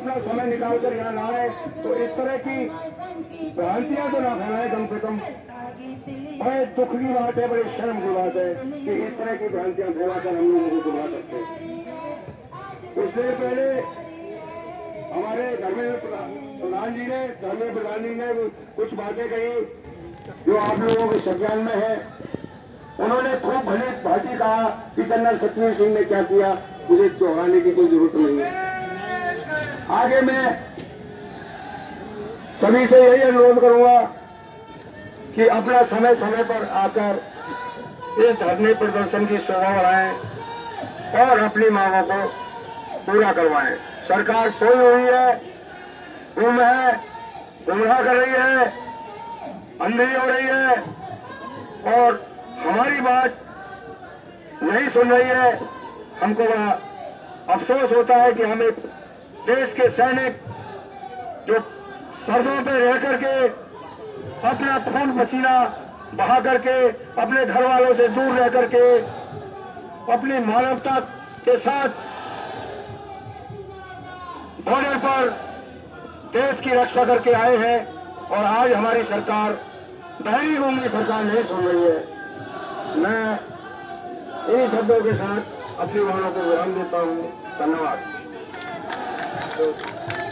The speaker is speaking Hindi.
अपना समय निकाल कर यहाँ लाए, तो इस तरह की भ्रांतियां तो ना फैलाए कम से कम। बड़े दुख की बात है, बड़ी शर्म की बात है कि इस तरह की भ्रांतियां फैलाकर हम लोगों को गुमराह करते हैं। कुछ देर पहले हमारे धर्मेंद्र प्रधान जी ने कुछ बातें कही जो आप लोगों के संज्ञान में है। उन्होंने खूब भली भांति कहा कि जनरल सतवीर सिंह ने क्या किया, मुझे दोहराने की कोई जरूरत नहीं है। आगे मैं सभी से यही अनुरोध करूंगा कि अपना समय समय पर आकर इस धरने प्रदर्शन की शोभा बढ़ाएं और अपनी मांगों को पूरा करवाएं। सरकार सोई हुई है, गुम है, गुमराह कर रही है, अंधेरी हो रही है और हमारी बात नहीं सुन रही है। हमको बड़ा अफसोस होता है कि हमें देश के सैनिक जो सरहदों पे रह करके अपना खून पसीना बहा करके अपने घर वालों से दूर रह करके अपनी मानवता के साथ बॉर्डर पर देश की रक्षा करके आए हैं और आज हमारी सरकार बहरी गूंगी सरकार नहीं सुन रही है। मैं इन्हीं शब्दों के साथ अपनी भावनाओं को विराम देता हूँ। धन्यवाद।